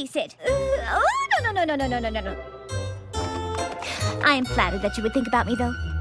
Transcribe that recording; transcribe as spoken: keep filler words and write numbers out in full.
babysit. Uh, oh, no, no, no, no, no, no, no, no. I am flattered that you would think about me, though.